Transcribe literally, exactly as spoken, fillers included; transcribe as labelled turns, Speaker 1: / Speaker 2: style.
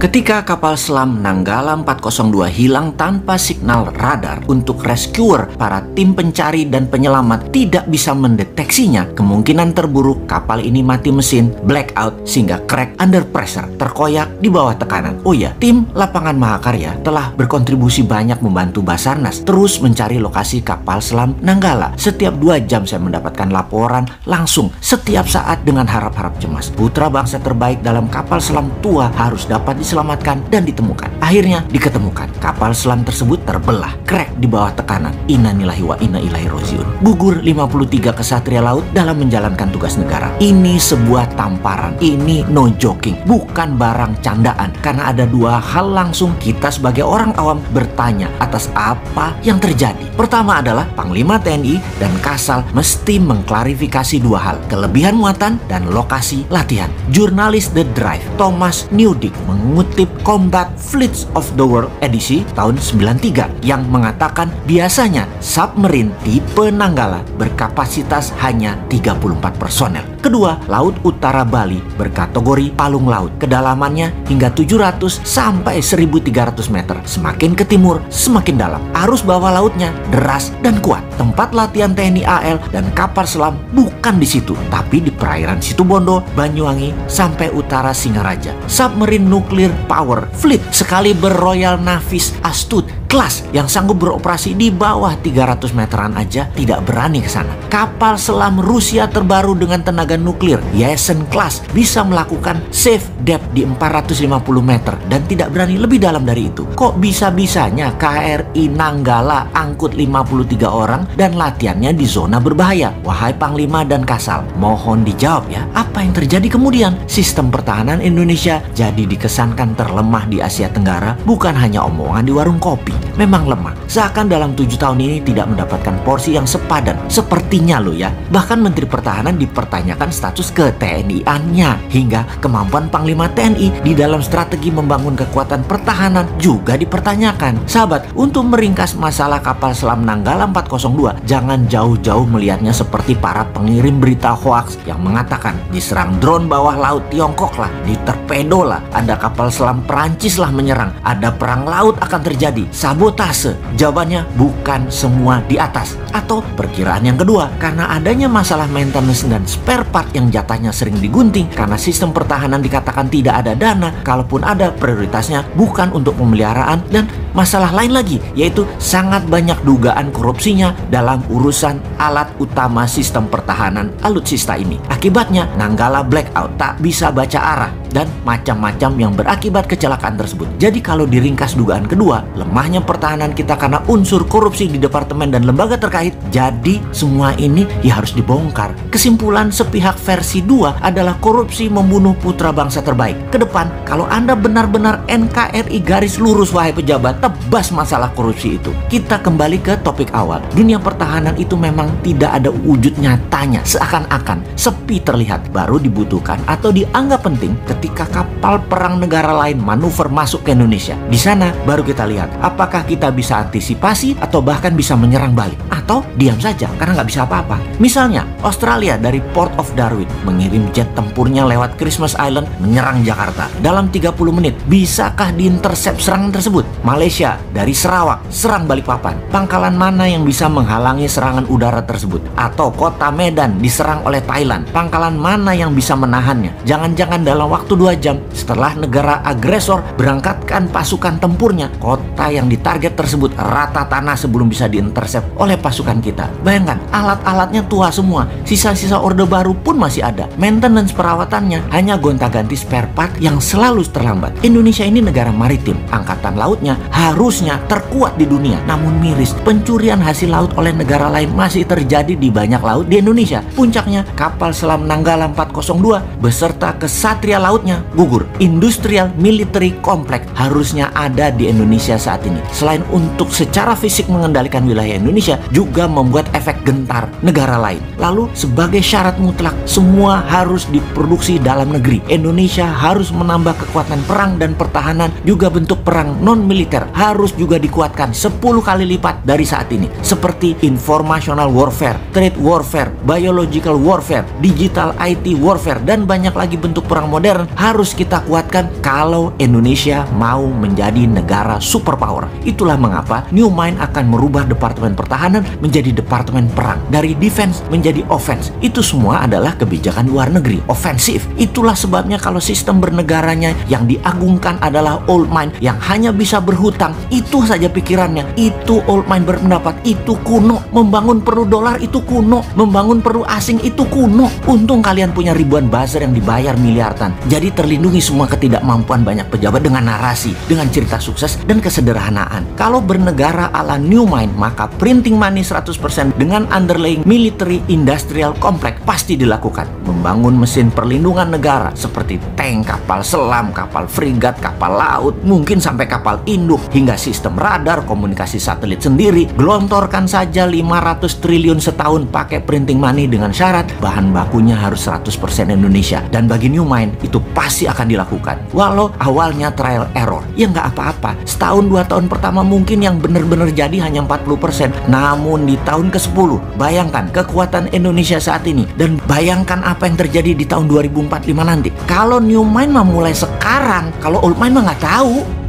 Speaker 1: Ketika kapal selam Nanggala empat nol dua hilang tanpa signal radar, untuk rescuer para tim pencari dan penyelamat tidak bisa mendeteksinya, kemungkinan terburuk kapal ini mati mesin, blackout, sehingga crack under pressure, terkoyak di bawah tekanan. Oh ya, tim Lapangan Mahakarya telah berkontribusi banyak membantu Basarnas terus mencari lokasi kapal selam Nanggala. Setiap dua jam saya mendapatkan laporan langsung setiap saat dengan harap-harap cemas. Putra bangsa terbaik dalam kapal selam tua harus dapat diselamatkan dan ditemukan. Akhirnya diketemukan. Kapal selam tersebut terbelah, crack di bawah tekanan. Innalillahi wa inna ilaihi rajiun. Gugur lima puluh tiga kesatria laut dalam menjalankan tugas negara. Ini sebuah tamparan. Ini no joking, bukan barang candaan. Karena ada dua hal langsung kita sebagai orang awam bertanya atas apa yang terjadi. Pertama adalah Panglima T N I dan Kasal mesti mengklarifikasi dua hal: kelebihan muatan dan lokasi latihan. Jurnalis The Drive Thomas Newdick mengutip Combat Fleets of the World edisi tahun sembilan puluh tiga yang mengatakan biasanya submarine tipe Nanggala berkapasitas hanya tiga puluh empat personel. Kedua, Laut Utara Bali berkategori palung laut. Kedalamannya hingga tujuh ratus sampai seribu tiga ratus meter. Semakin ke timur, semakin dalam. Arus bawah lautnya deras dan kuat. Tempat latihan T N I A L dan kapal selam bukan di situ, tapi di perairan Situbondo, Banyuwangi, sampai utara Singaraja. Submarine Nuclear Power Fleet sekaliber Royal Navy's Astute kelas yang sanggup beroperasi di bawah tiga ratus meteran aja tidak berani ke sana. Kapal selam Rusia terbaru dengan tenaga nuklir Yesen Class bisa melakukan safe depth di empat ratus lima puluh meter dan tidak berani lebih dalam dari itu. Kok bisa-bisanya K R I Nanggala angkut lima puluh tiga orang dan latihannya di zona berbahaya? Wahai Panglima dan Kasal, mohon dijawab ya. Apa yang terjadi kemudian? Sistem pertahanan Indonesia jadi dikesankan terlemah di Asia Tenggara, bukan hanya omongan di warung kopi. Memang lemah. Seakan dalam tujuh tahun ini tidak mendapatkan porsi yang sepadan. Sepertinya loh ya. Bahkan Menteri Pertahanan dipertanyakan status ke T N I-annya. Hingga kemampuan Panglima T N I di dalam strategi membangun kekuatan pertahanan juga dipertanyakan. Sahabat, untuk meringkas masalah kapal selam Nanggala empat nol dua, jangan jauh-jauh melihatnya seperti para pengirim berita hoaks yang mengatakan diserang drone bawah laut Tiongkok lah, diterpedo lah, ada kapal selam Perancis lah menyerang, ada perang laut akan terjadi, sabotase. Jawabannya bukan semua di atas. Atau perkiraan yang kedua, karena adanya masalah maintenance dan spare part yang jatahnya sering digunting, karena sistem pertahanan dikatakan tidak ada dana, kalaupun ada prioritasnya bukan untuk pemeliharaan, dan masalah lain lagi, yaitu sangat banyak dugaan korupsinya dalam urusan alat utama sistem pertahanan alutsista ini. Akibatnya Nanggala blackout, tak bisa baca arah, dan macam-macam yang berakibat kecelakaan tersebut. Jadi kalau diringkas dugaan kedua, lemahnya pertahanan kita karena unsur korupsi di departemen dan lembaga terkait, jadi semua ini ya harus dibongkar. Kesimpulan sepihak versi dua adalah korupsi membunuh putra bangsa terbaik. Kedepan, kalau Anda benar-benar N K R I garis lurus, wahai pejabat, tebas masalah korupsi itu. Kita kembali ke topik awal. Dunia pertahanan itu memang tidak ada wujud nyatanya. Seakan-akan sepi terlihat, baru dibutuhkan atau dianggap penting ketika kapal perang negara lain manuver masuk ke Indonesia. Di sana baru kita lihat apakah kita bisa antisipasi atau bahkan bisa menyerang balik, atau diam saja karena nggak bisa apa-apa. Misalnya Australia dari Port of Darwin mengirim jet tempurnya lewat Christmas Island menyerang Jakarta dalam tiga puluh menit. Bisakah diintersep serangan tersebut? Malaysia dari Sarawak serang Balikpapan. Pangkalan mana yang bisa menghalangi serangan udara tersebut? Atau kota Medan diserang oleh Thailand. Pangkalan mana yang bisa menahannya? Jangan-jangan dalam waktu dua jam setelah negara agresor berangkatkan pasukan tempurnya, kota yang ditarget tersebut rata tanah sebelum bisa diintersep oleh pasukan kita. Bayangkan, alat-alatnya tua semua, sisa-sisa orde baru pun masih ada. Maintenance perawatannya hanya gonta-ganti spare part yang selalu terlambat. Indonesia ini negara maritim, angkatan lautnya harusnya terkuat di dunia. Namun miris, pencurian hasil laut oleh negara lain masih terjadi di banyak laut di Indonesia. Puncaknya, kapal selam Nanggala empat nol dua beserta kesatria lautnya gugur. Industrial military complex harusnya ada di Indonesia saat ini. Selain untuk secara fisik mengendalikan wilayah Indonesia, juga membuat efek gentar negara lain. Lalu sebagai syarat mutlak, semua harus diproduksi dalam negeri. Indonesia harus menambah kekuatan perang dan pertahanan, juga bentuk perang non-militer harus juga dikuatkan sepuluh kali lipat dari saat ini. Seperti informational warfare, trade warfare, biological warfare, digital I T warfare, dan banyak lagi bentuk perang modern harus kita kuatkan kalau Indonesia mau menjadi negara superpower. Itulah mengapa New Mind akan merubah Departemen Pertahanan menjadi Departemen Perang. Dari defense menjadi offense. Itu semua adalah kebijakan luar negeri, ofensif. Itulah sebabnya kalau sistem bernegaranya yang diagungkan adalah old mind yang hanya bisa berhutang, itu saja pikirannya. Itu old mind berpendapat, itu kuno. Membangun perlu dolar itu kuno. Membangun perlu asing itu kuno. Untung kalian punya ribuan buzzer yang dibayar miliaran. Jadi terlindungi semua ketidakmampuan banyak pejabat dengan narasi, dengan cerita sukses dan kesederhanaan. Kalau bernegara ala New Mind, maka printing money seratus persen dengan underlying military industrial complex pasti dilakukan. Membangun mesin perlindungan negara seperti tank, kapal selam, kapal frigat, kapal laut, mungkin sampai kapal induk, hingga sistem radar, komunikasi satelit sendiri. Gelontorkan saja lima ratus triliun setahun pakai printing money dengan syarat bahan bakunya harus seratus persen Indonesia. Dan bagi New Mind itu pasti akan dilakukan. Walau awalnya trial error, ya nggak apa-apa. Setahun dua tahun pertama mungkin yang benar-benar jadi hanya empat puluh persen. Namun di tahun ke sepuluh, bayangkan kekuatan Indonesia saat ini dan bayangkan apa yang terjadi di tahun dua ribu empat puluh lima nanti. Kalau New Mind mah mulai sekarang, kalau Old Mind mah nggak tahu.